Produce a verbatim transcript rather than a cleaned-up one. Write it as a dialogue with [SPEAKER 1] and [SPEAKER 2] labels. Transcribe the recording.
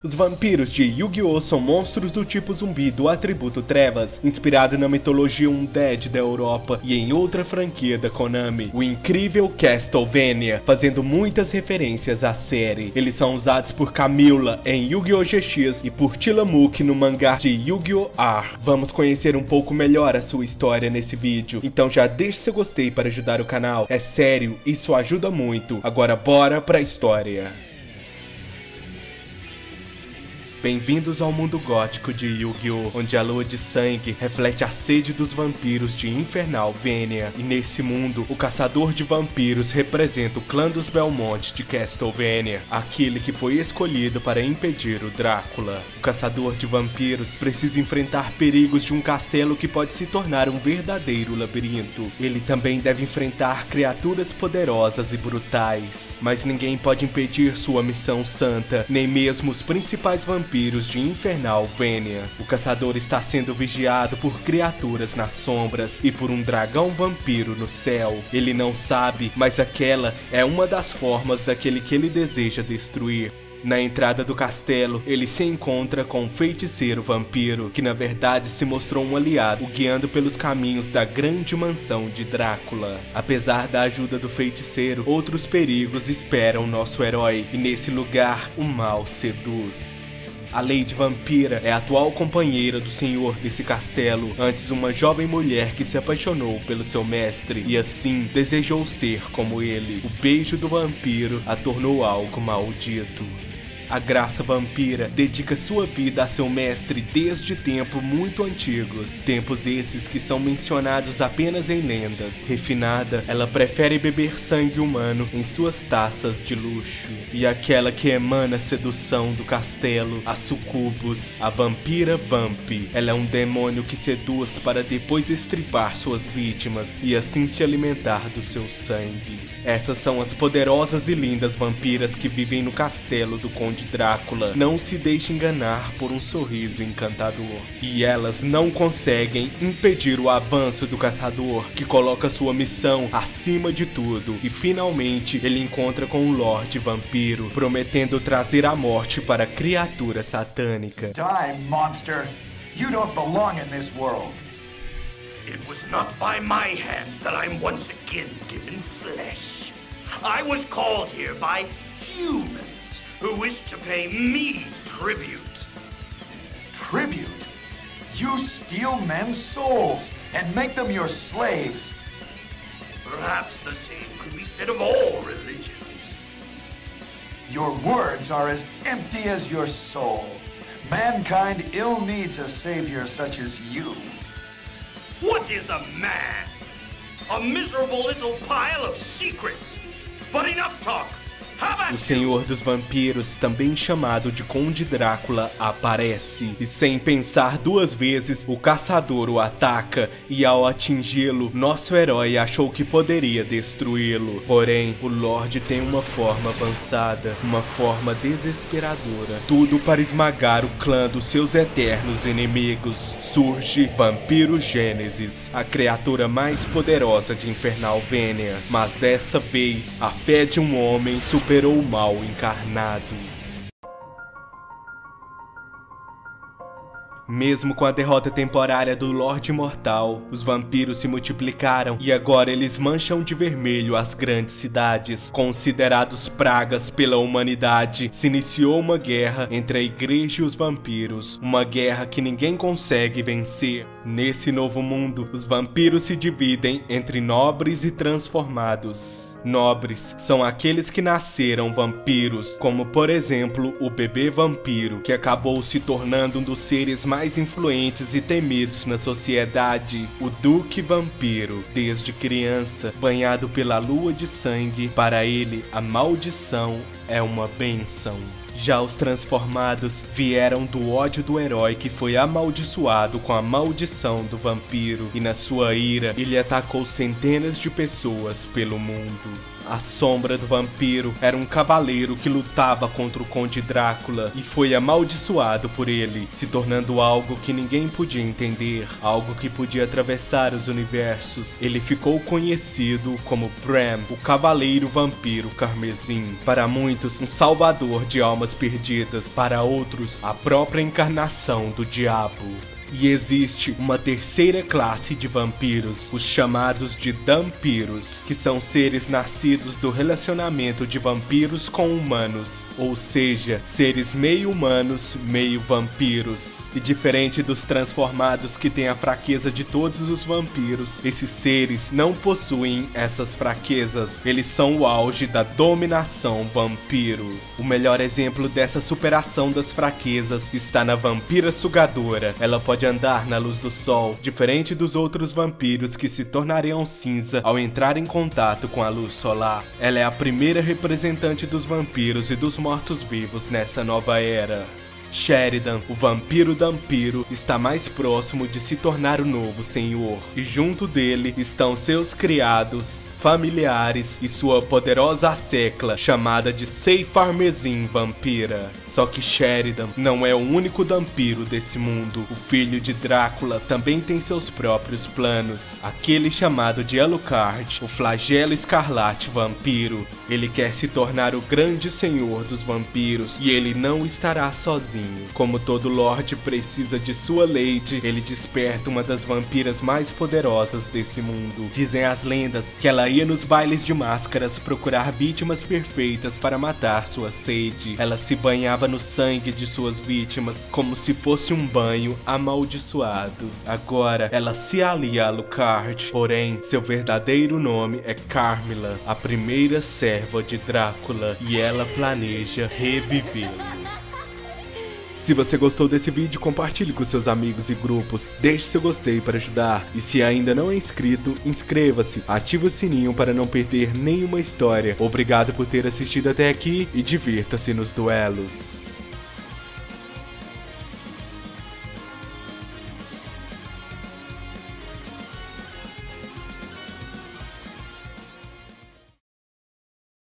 [SPEAKER 1] Os vampiros de Yu-Gi-Oh! São monstros do tipo zumbi do atributo Trevas, inspirado na mitologia Undead da Europa e em outra franquia da Konami, o incrível Castlevania, fazendo muitas referências à série. Eles são usados por Camilla em Yu-Gi-Oh! G X e por Tillamook no mangá de Yu-Gi-Oh! R. Vamos conhecer um pouco melhor a sua história nesse vídeo, então já deixe seu gostei para ajudar o canal, é sério, isso ajuda muito. Agora bora pra história. Bem-vindos ao mundo gótico de Yu-Gi-Oh! Onde a lua de sangue reflete a sede dos vampiros de Infernal Venia. E nesse mundo, o caçador de vampiros representa o clã dos Belmont de Castlevania, aquele que foi escolhido para impedir o Drácula. O caçador de vampiros precisa enfrentar perigos de um castelo que pode se tornar um verdadeiro labirinto. Ele também deve enfrentar criaturas poderosas e brutais, mas ninguém pode impedir sua missão santa, nem mesmo os principais vampiros de Infernal Venia. O caçador está sendo vigiado por criaturas nas sombras e por um dragão vampiro no céu. Ele não sabe, mas aquela é uma das formas daquele que ele deseja destruir. Na entrada do castelo, ele se encontra com um feiticeiro vampiro, que na verdade se mostrou um aliado, o guiando pelos caminhos da grande mansão de Drácula. Apesar da ajuda do feiticeiro, outros perigos esperam nosso herói, e nesse lugar o mal seduz. A Lady Vampira é a atual companheira do senhor desse castelo, antes uma jovem mulher que se apaixonou pelo seu mestre e assim desejou ser como ele. O beijo do vampiro a tornou algo maldito. A Graça Vampira dedica sua vida a seu mestre desde tempos muito antigos, tempos esses que são mencionados apenas em lendas. Refinada, ela prefere beber sangue humano em suas taças de luxo. E aquela que emana sedução do castelo, a Sucubus, a Vampira Vamp. Ela é um demônio que seduz para depois estripar suas vítimas e assim se alimentar do seu sangue. Essas são as poderosas e lindas vampiras que vivem no castelo do Conde Drácula. Não se deixe enganar por um sorriso encantador. E elas não conseguem impedir o avanço do caçador, que coloca sua missão acima de tudo. E finalmente ele encontra com o Lorde Vampiro, prometendo trazer a morte para a criatura satânica.
[SPEAKER 2] Die, monster! You don't belong in this world.
[SPEAKER 3] It was not by my hand that I'm once again given flesh. I was called here by humans who wish to pay me tribute.
[SPEAKER 2] Tribute? You steal men's souls and make them your slaves.
[SPEAKER 3] Perhaps the same could be said of all religions.
[SPEAKER 2] Your words are as empty as your soul. Mankind ill needs a savior such as you.
[SPEAKER 3] What is a man? A miserable little pile of secrets. But enough talk.
[SPEAKER 1] O Senhor dos Vampiros, também chamado de Conde Drácula, aparece. E sem pensar duas vezes, o caçador o ataca. E ao atingi-lo, nosso herói achou que poderia destruí-lo. Porém, o Lorde tem uma forma avançada, uma forma desesperadora. Tudo para esmagar o clã dos seus eternos inimigos. Surge Vampiro Gênesis, a criatura mais poderosa de Infernal Venia. Mas dessa vez, a fé de um homem superou o mal encarnado. Mesmo com a derrota temporária do Lorde Mortal, os vampiros se multiplicaram e agora eles mancham de vermelho as grandes cidades. Considerados pragas pela humanidade, se iniciou uma guerra entre a igreja e os vampiros, uma guerra que ninguém consegue vencer. Nesse novo mundo, os vampiros se dividem entre nobres e transformados. Nobres são aqueles que nasceram vampiros, como por exemplo o bebê vampiro, que acabou se tornando um dos seres mais influentes e temidos na sociedade. O Duque Vampiro, desde criança, banhado pela lua de sangue, para ele a maldição é uma bênção. Já os transformados vieram do ódio do herói que foi amaldiçoado com a maldição do vampiro, e na sua ira ele atacou centenas de pessoas pelo mundo. A sombra do vampiro era um cavaleiro que lutava contra o Conde Drácula e foi amaldiçoado por ele, se tornando algo que ninguém podia entender, algo que podia atravessar os universos. Ele ficou conhecido como Bram, o Cavaleiro Vampiro Carmesim. Para muitos, um salvador de almas perdidas, para outros, a própria encarnação do diabo. E existe uma terceira classe de vampiros, os chamados de Dampiros, que são seres nascidos do relacionamento de vampiros com humanos, ou seja, seres meio humanos, meio vampiros. E diferente dos transformados que têm a fraqueza de todos os vampiros, esses seres não possuem essas fraquezas. Eles são o auge da dominação vampiro. O melhor exemplo dessa superação das fraquezas está na Vampira Sugadora. Ela pode andar na luz do sol, diferente dos outros vampiros que se tornariam cinza ao entrar em contato com a luz solar. Ela é a primeira representante dos vampiros e dos mortos-vivos nessa nova era. Sheridan, o vampiro Dampiro, está mais próximo de se tornar o novo senhor, e junto dele estão seus criados, familiares e sua poderosa secla chamada de Seifarmezin Vampira. Só que Sheridan não é o único vampiro desse mundo. O filho de Drácula também tem seus próprios planos. Aquele chamado de Alucard, o flagelo escarlate vampiro. Ele quer se tornar o grande senhor dos vampiros e ele não estará sozinho. Como todo lorde precisa de sua lady, ele desperta uma das vampiras mais poderosas desse mundo. Dizem as lendas que ela ia nos bailes de máscaras procurar vítimas perfeitas para matar sua sede. Ela se banhava no sangue de suas vítimas como se fosse um banho amaldiçoado. Agora ela se alia a Alucard, porém seu verdadeiro nome é Carmilla, a primeira serva de Drácula, e ela planeja revivê-lo. Se você gostou desse vídeo, compartilhe com seus amigos e grupos, deixe seu gostei para ajudar, e se ainda não é inscrito, inscreva-se, ative o sininho para não perder nenhuma história. Obrigado por ter assistido até aqui e divirta-se nos duelos.